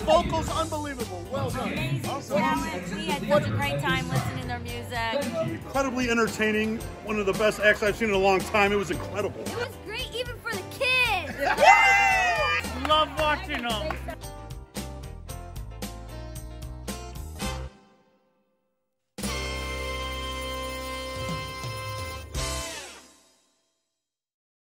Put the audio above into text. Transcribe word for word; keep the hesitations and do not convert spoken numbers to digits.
vocals unbelievable. Well done. Amazing Awesome. talent. We had such a great time listening to their music. Incredibly entertaining. One of the best acts I've seen in a long time. It was incredible. It was great even for the kids. Love watching them.